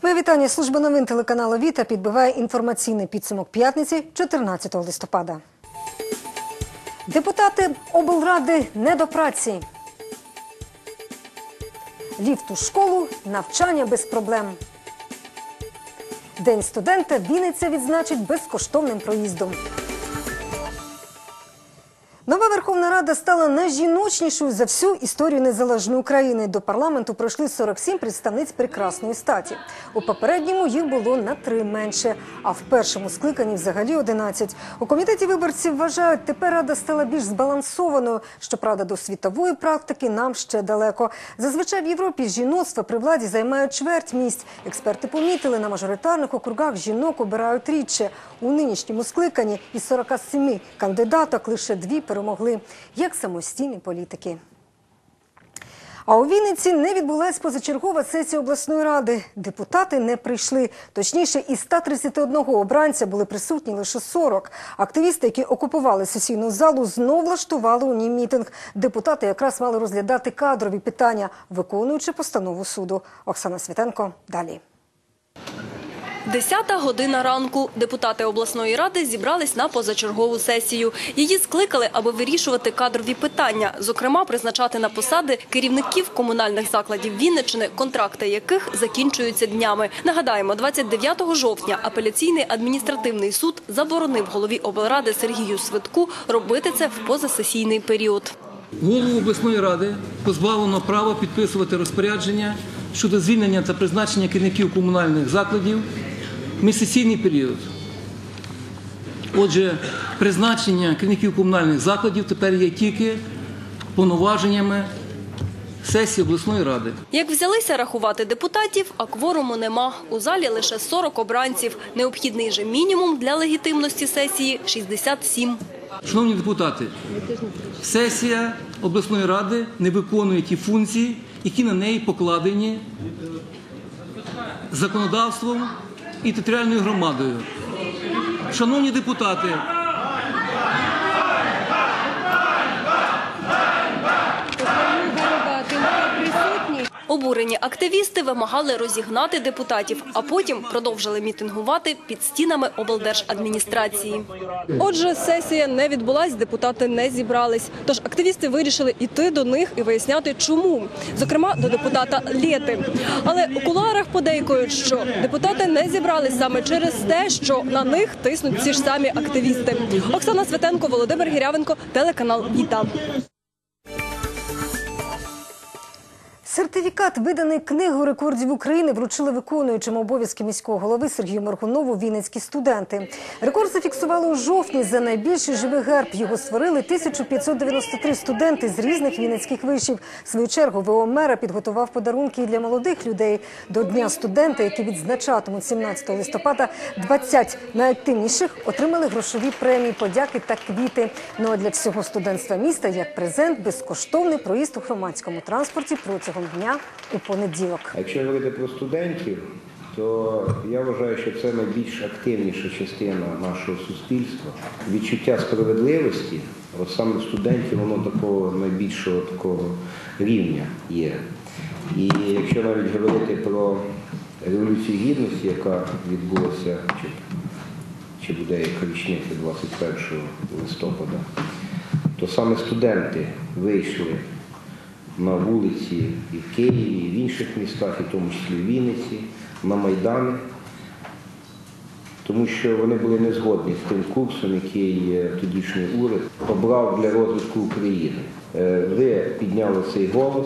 Моє вітання. Служба новин телеканалу «Віта» підбиває інформаційний підсумок п'ятниці 14 листопада. Депутати облради не до праці. Ліфт у школу, навчання без проблем. День студента Вінниця відзначить безкоштовним проїздом. Нова Верховна Рада стала найжіночнішою за всю історію незалежної України. До парламенту пройшли 47 представниць прекрасної статі. У попередньому їх було на 3 менше, а в першому скликанні взагалі 11. У комітеті виборців вважають, тепер Рада стала більш збалансованою. Щоправда, до світової практики нам ще далеко. Зазвичай в Європі жіноцтво при владі займає чверть місць. Експерти помітили, на мажоритарних округах жінок обирають рідше. У нинішньому скликанні із 47 кандидаток лише 2 перемогли, як самостійні політики. А у Вінниці не відбулась позачергова сесія обласної ради. Депутати не прийшли. Точніше, із 131 обранця були присутні лише 40. Активісти, які окупували сесійну залу, знов влаштували у ній мітинг. Депутати якраз мали розглядати кадрові питання, виконуючи постанову суду. Оксана Світенко далі. 10-та година ранку. Депутати обласної ради зібрались на позачергову сесію. Її скликали, аби вирішувати кадрові питання, зокрема призначати на посади керівників комунальних закладів Вінниччини, контракти яких закінчуються днями. Нагадаємо, 29 жовтня апеляційний адміністративний суд заборонив голові облради Сергію Свитку робити це в позасесійний період. Голову обласної ради позбавлено права підписувати розпорядження щодо звільнення та призначення керівників комунальних закладів в міжсесійний період. Отже, призначення керівників комунальних закладів тепер є тільки повноваженнями сесії обласної ради. Як взялися рахувати депутатів, а кворуму нема. У залі лише 40 обранців. Необхідний же мінімум для легітимності сесії – 67. Шановні депутати, сесія обласної ради не виконує ті функції, які на неї покладені законодавством і територіальною громадою. Шановні депутати, обурені активісти вимагали розігнати депутатів, а потім продовжили мітингувати під стінами облдержадміністрації. Отже, сесія не відбулась, депутати не зібрались. Тож активісти вирішили йти до них і виясняти, чому. Зокрема, до депутата Лєти. Але у кулуарах подейкують, що депутати не зібрались саме через те, що на них тиснуть ці ж самі активісти. Оксана Світенко, Володимир Гірявенко, телеканал «Віта». Сертифікат, виданий Книгою рекордів України, вручили виконуючим обов'язки міського голови Сергію Моргунову вінницькі студенти. Рекорд зафіксували у жовтні за найбільший живий герб. Його створили 1593 студенти з різних вінницьких вишів. В свою чергу ВО мера підготував подарунки і для молодих людей. До Дня студента, який відзначатимуть 17 листопада, 20 найактивніших отримали грошові премії, подяки та квіти. Ну а для всього студентства міста, як презент, безкоштовний проїзд у громадському транспорті протягом дня у понеділок. Якщо говорити про студентів, то я вважаю, що це найбільш активніша частина нашого суспільства. Відчуття справедливості, от саме студентів, воно такого найбільшого такого рівня є. І якщо навіть говорити про Революцію Гідності, яка відбулася, чи буде як річниця 21 листопада, то саме студенти вийшли на вулиці і в Києві, і в інших містах, і в тому числі в Вінниці, на Майдани, тому що вони були не згодні з тим курсом, який тодішній уряд обрав для розвитку України. Ви підняли цей голос,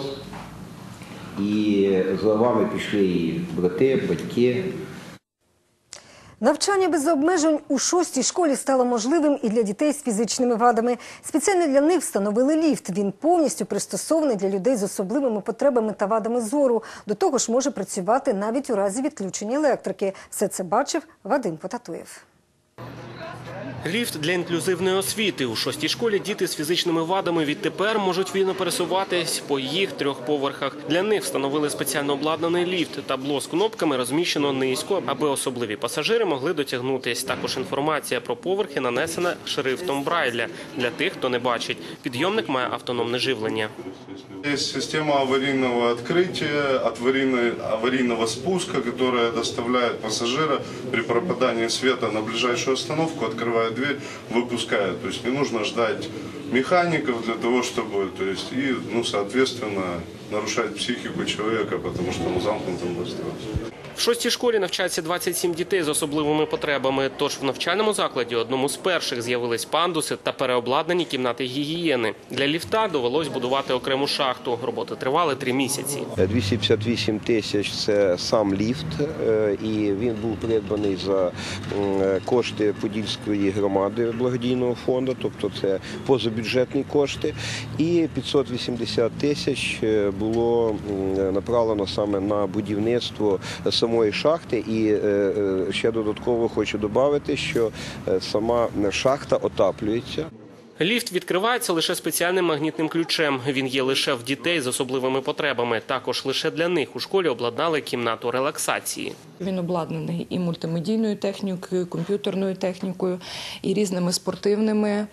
і за вами пішли і брати, батьки. Навчання без обмежень у 6-й школі стало можливим і для дітей з фізичними вадами. Спеціально для них встановили ліфт. Він повністю пристосований для людей з особливими потребами та вадами зору. До того ж може працювати навіть у разі відключення електрики. Все це бачив Вадим Потатуєв. Ліфт для інклюзивної освіти. У 6-й школі діти з фізичними вадами відтепер можуть вільно пересуватись по їх 3 поверхах. Для них встановили спеціально обладнаний ліфт. Табло з кнопками розміщено низько, аби особливі пасажири могли дотягнутись. Також інформація про поверхи нанесена шрифтом Брайля для тих, хто не бачить. Підйомник має автономне живлення. Есть система аварийного открытия, аварийного спуска, которая доставляет пассажира при пропадании света на ближайшую остановку, открывает дверь, выпускает. То есть не нужно ждать механиков для того, чтобы, соответственно, нарушать психику человека, потому что он замкнутым пространстве. В 6-й школі навчається 27 дітей з особливими потребами. Тож в навчальному закладі одному з перших з'явились пандуси та переобладнані кімнати гігієни. Для ліфта довелось будувати окрему шахту. Роботи тривали 3 місяці. 258 тисяч – це сам ліфт, і він був придбаний за кошти Подільської громади благодійного фонду, тобто це позабюджетні кошти. І 580 тисяч було направлено саме на будівництво самої шахти. І ще додатково хочу додати, що сама шахта отаплюється. Ліфт відкривається лише спеціальним магнітним ключем. Він є лише в дітей з особливими потребами. Також лише для них у школі обладнали кімнату релаксації. Він обладнаний і мультимедійною технікою, комп'ютерною технікою, і різними спортивними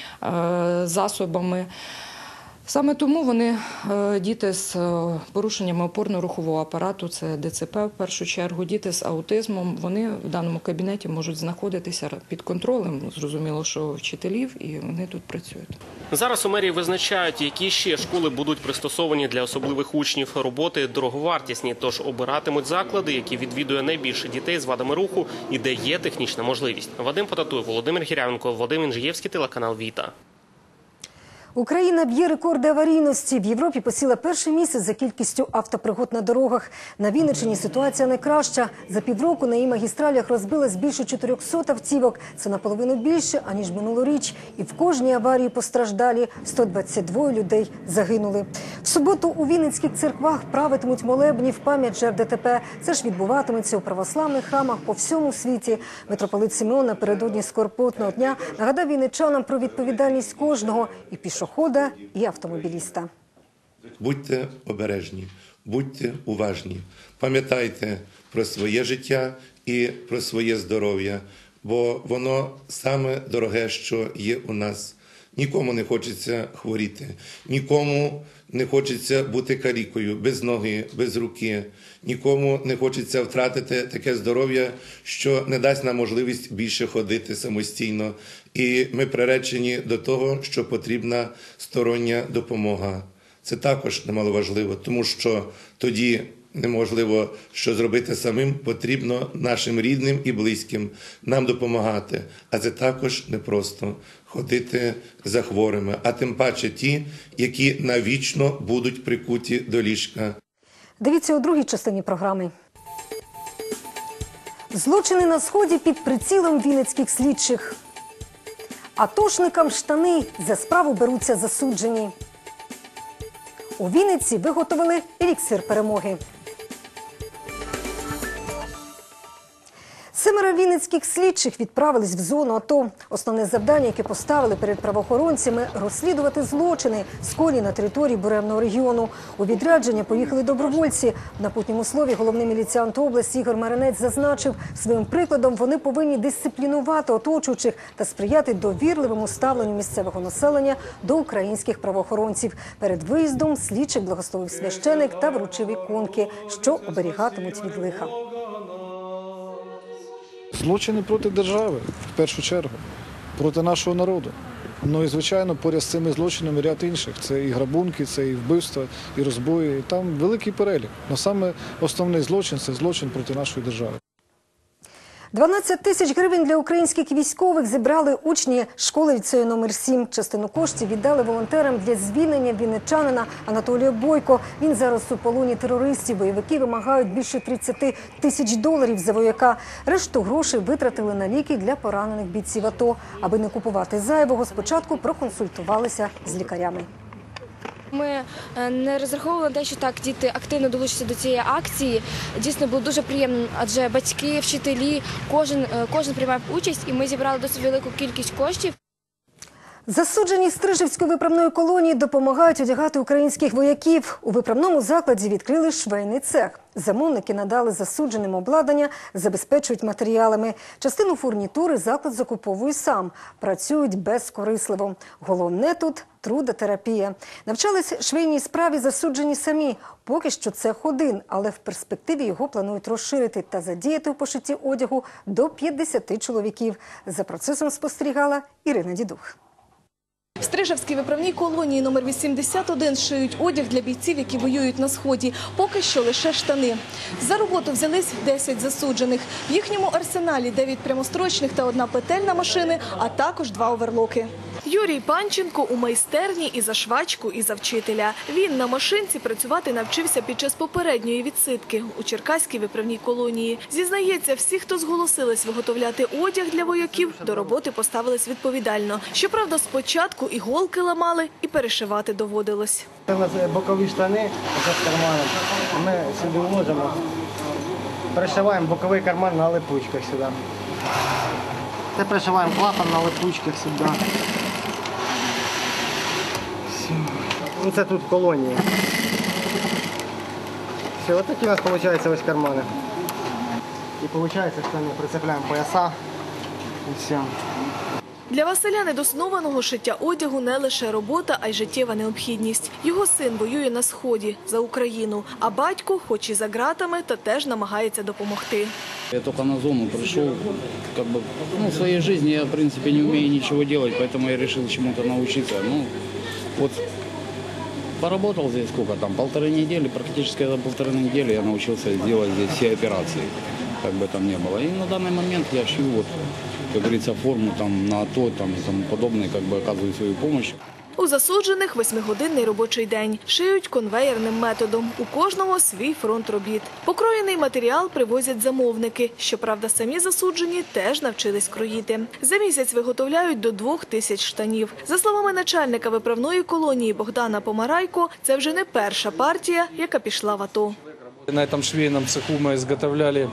засобами. Саме тому вони, діти з порушеннями опорно-рухового апарату, це ДЦП в першу чергу, діти з аутизмом, вони в даному кабінеті можуть знаходитися під контролем, зрозуміло, що вчителів, і вони тут працюють. Зараз у мерії визначають, які ще школи будуть пристосовані для особливих учнів. Роботи дороговартісні, тож обиратимуть заклади, які відвідує найбільше дітей з вадами руху і де є технічна можливість. Вадим Потатуй, Володимир Гірявенко, Вадим Інжиєвський, телеканал Віта. Україна б'є рекорди аварійності. В Європі посіла перше місце за кількістю автопригод на дорогах. На Вінниччині ситуація найкраща. За півроку на її магістралях розбилось більше 400 автівок. Це наполовину більше, аніж минулоріч. І в кожній аварії постраждалі. 122 людей загинули. В суботу у вінницьких церквах правитимуть молебні в пам'ять жертв ДТП. Це ж відбуватиметься у православних храмах по всьому світі. Митрополит Симеон напередодні Скорботного дня нагадав вінничанам про відповідальність кожного і пішохода, і автомобіліста. Будьте обережні, будьте уважні, пам'ятайте про своє життя і про своє здоров'я, бо воно саме дороге, що є у нас. Нікому не хочеться хворіти, нікому не хочеться бути калікою, без ноги, без руки, нікому не хочеться втратити таке здоров'я, що не дасть нам можливість більше ходити самостійно. І ми приречені до того, що потрібна стороння допомога. Це також немаловажливо, тому що тоді неможливо що зробити самим, потрібно нашим рідним і близьким нам допомагати. А це також непросто ходити за хворими, а тим паче ті, які навічно будуть прикуті до ліжка. Дивіться у другій частині програми. Злочини на Сході під прицілом вінницьких слідчих. Атошникам штани, за справу беруться засуджені. У Вінниці виготовили еліксир перемоги. 7 вінницьких слідчих відправились в зону АТО. Основне завдання, яке поставили перед правоохоронцями – розслідувати злочини, скоєні на території Буремного регіону. У відрядження поїхали добровольці. В напутньому слові головний міліціант області Ігор Маринець зазначив, своїм прикладом вони повинні дисциплінувати оточуючих та сприяти довірливому ставленню місцевого населення до українських правоохоронців. Перед виїздом слідчих благословив священик та вручив іконки, що оберігатимуть від лиха. Злочини проти держави, в першу чергу, проти нашого народу. Ну і, звичайно, поряд з цими злочинами ряд інших. Це і грабунки, це і вбивства, і розбої. Там великий перелік. Але саме основний злочин – це злочин проти нашої держави. 12 тисяч гривень для українських військових зібрали учні школи ліцею номер 7. Частину коштів віддали волонтерам для звільнення вінничанина Анатолія Бойко. Він зараз у полоні терористів. Бойовики вимагають більше 30 тисяч доларів за вояка. Решту грошей витратили на ліки для поранених бійців АТО. Аби не купувати зайвого, спочатку проконсультувалися з лікарями. Ми не розраховували на те, що так діти активно долучаться до цієї акції. Дійсно було дуже приємно, адже батьки, вчителі, кожен приймав участь, і ми зібрали досить велику кількість коштів. Засуджені Стрижівської виправної колонії допомагають одягати українських вояків. У виправному закладі відкрили швейний цех. Замовники надали засудженим обладнання, забезпечують матеріалами. Частину фурнітури заклад закуповує сам. Працюють безкорисливо. Головне тут – трудотерапія. Навчались швейній справі засуджені самі. Поки що цех один, але в перспективі його планують розширити та задіяти у пошитті одягу до 50 чоловіків. За процесом спостерігала Ірина Дідух. В Стрижівській виправній колонії номер 81 шиють одяг для бійців, які воюють на Сході. Поки що лише штани. За роботу взялись 10 засуджених. В їхньому арсеналі 9 прямострочних та 1 петельна машини, а також 2 оверлоки. Юрій Панченко у майстерні і за швачку, і за вчителя. Він на машинці працювати навчився під час попередньої відсидки у Черкаській виправній колонії. Зізнається, всі, хто зголосились виготовляти одяг для вояків, до роботи поставились відповідально. Щоправда, спочатку іголки ламали і перешивати доводилось. Це у нас бокові штани з карманом. Ми сюди вложимо, пришиваємо боковий карман на липучках сюди. Це пришиваємо клапан на липучках сюди. Ну, це тут колонія. Все, ось такі у нас виходить ось кармани. І виходить, що ми прицепляємо пояса і все. Для Василя недоснованого шиття одягу не лише робота, а й життєва необхідність. Його син воює на Сході за Україну, а батько, хоч і за ґратами, та теж намагається допомогти. Я только на зону пришел, в своей жизни я, в принципе, не умею ничего делать, поэтому я решил чему-то научиться. Поработал здесь сколько, 1,5 недели, практически за 1,5 недели я научился делать здесь все операции, как бы там ни было. И на данный момент я шью, как говорится, форму на АТО и тому подобное, оказываю свою помощь. У засуджених 8-годинний робочий день. Шиють конвеєрним методом. У кожного свій фронт робіт. Покроєний матеріал привозять замовники. Щоправда, самі засуджені теж навчились кроїти. За місяць виготовляють до 2000 штанів. За словами начальника виправної колонії Богдана Помарайко, це вже не перша партія, яка пішла в АТО. На этом швейном цеху мы изготовляли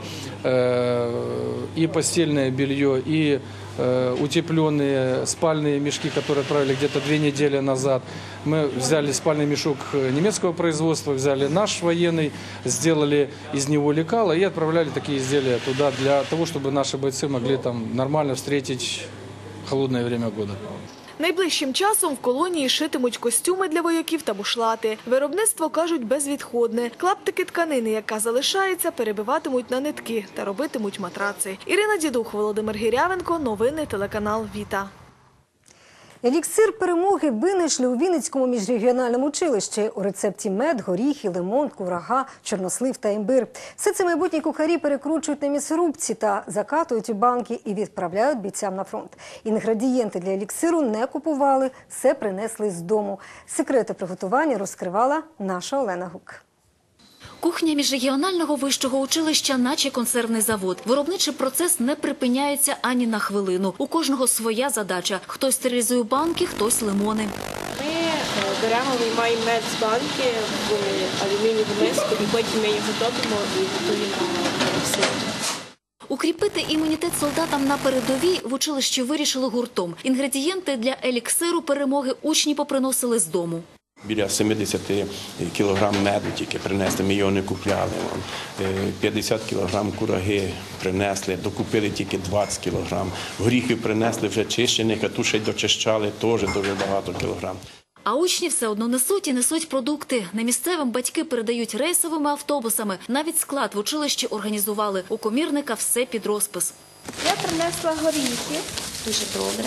и постельное белье, и утепленные спальные мешки, которые отправили где-то 2 недели назад. Мы взяли спальный мешок немецкого производства, взяли наш военный, сделали из него лекало и отправляли такие изделия туда для того, чтобы наши бойцы могли там нормально встретить холодное время года. Найближчим часом в колонії шитимуть костюми для вояків та бушлати. Виробництво, кажуть, безвідходне. Клаптики тканини, яка залишається, перебиватимуть на нитки та робитимуть матраци. Ірина Дідух, Володимир Гірявенко. Новини телеканал «Віта». Еліксир перемоги винайшли у Вінницькому міжрегіональному училищі. У рецепті мед, горіхи, лимон, курага, чорнослив та імбир. Все це майбутні кухарі перекручують на м'ясорубці та закатують у банки і відправляють бійцям на фронт. Інгредієнти для еліксиру не купували, все принесли з дому. Секрети приготування розкривала наша Олена Гук. Кухня міжрегіонального вищого училища, наче консервний завод. Виробничий процес не припиняється ані на хвилину. У кожного своя задача. Хтось стерилізує банки, хтось лимони. Ми виймаємо мед з банки в алюмінієву миску і потім ми його топимо і готуємо еліксир. Укріпити імунітет солдатам на передовій в училищі вирішили гуртом. Інгредієнти для еліксиру перемоги учні поприносили з дому. Біля 70 кілограм меду тільки принесли, ми його не купляли. 50 кілограм кураги принесли, докупили тільки 20 кілограм. Горіхів принесли вже чищених, а ту ще й дочищали, теж дуже багато кілограм. А учні все одно несуть і несуть продукти. Немісцевим батьки передають рейсовими автобусами. Навіть склад в училищі організували. У комірника все під розпис. Я принесла горіхи. Дуже добре.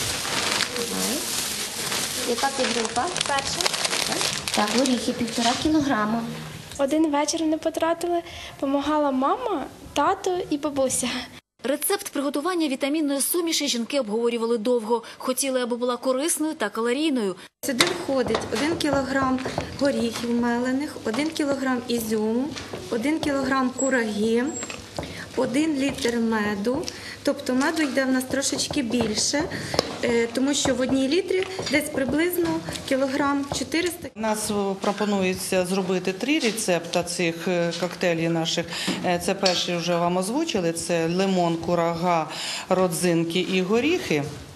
Яка підгрупа? Перша. Так, горіхи 1,5 кілограма. Один вечір не потратили. Помагала мама, тато і бабуся. Рецепт приготування вітамінної суміші жінки обговорювали довго. Хотіли, аби була корисною та калорійною. Сюди входить 1 кілограм горіхів мелених, 1 кілограм ізюму, 1 кілограм кураги, 1 літр меду. Тобто меду йде в нас трошечки більше, тому що в 1 літрі десь приблизно кілограм 400. У нас пропонується зробити 3 рецепти цих коктейлів наших. Це перший вже вам озвучили, це лимон, курага, родзинки і горіхи.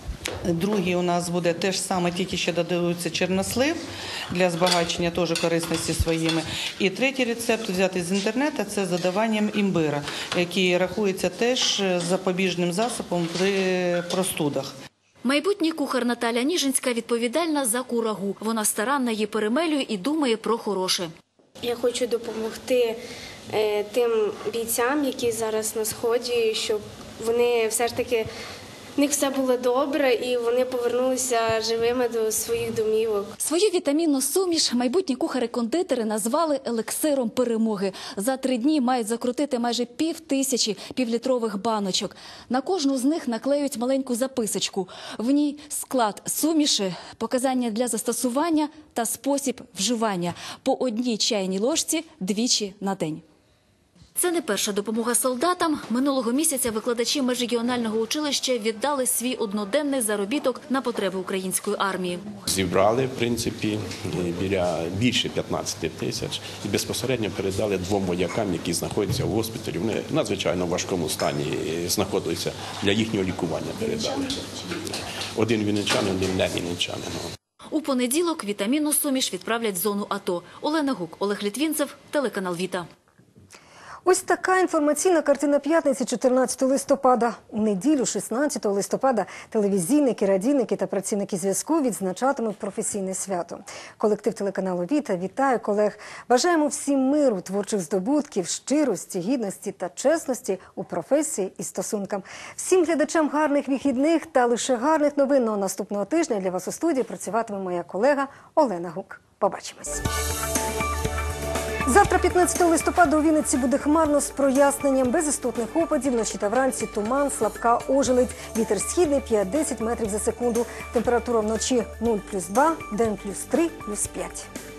Другий у нас буде те ж саме, тільки ще додається чорнослив для збагачення теж корисності своїми. І третій рецепт взятий з інтернету – це з додаванням імбира, який рахується теж запобіжним засобом при простудах. Майбутній кухар Наталя Ніжинська відповідальна за курагу. Вона старанно її перемелює і думає про хороше. Я хочу допомогти тим бійцям, які зараз на Сході, щоб вони все ж таки, в них все було добре і вони повернулися живими до своїх домівок. Свою вітамінну суміш майбутні кухари-кондитери назвали елексиром перемоги. За 3 дні мають закрутити майже 5000 півлітрових баночок. На кожну з них наклеють маленьку записочку. В ній склад суміші, показання для застосування та спосіб вживання. По 1 чайній ложці двічі на день. Це не перша допомога солдатам. Минулого місяця викладачі межрегіонального училища віддали свій одноденний заробіток на потреби української армії. Зібрали, в принципі, більше 15 тисяч і безпосередньо передали 2 воякам, які знаходяться в госпіталі. Вони в надзвичайно важкому стані знаходяться, для їхнього лікування передали. Один вінничанин, один не вінничанин. У понеділок вітамінну суміш відправлять в зону АТО. Олена Гук, Олег Літвінцев, телеканал «Віта». Ось така інформаційна картина п'ятниці 14 листопада. У неділю 16 листопада телевізійники, радійники та працівники зв'язку відзначатимуть професійне свято. Колектив телеканалу «Віта» вітає колег. Бажаємо всім миру, творчих здобутків, щирості, гідності та чесності у професії і стосункам. Всім глядачам гарних вихідних та лише гарних новин. Но наступного тижня для вас у студії працюватиме моя колега Олена Гук. Побачимось. Завтра, 15 листопада, у Вінниці буде хмарно з проясненням, без істотних опадів, вночі та вранці туман, слабка ожеледь, вітер східний 5-10 метрів за секунду, температура вночі 0+2, день +3, +5.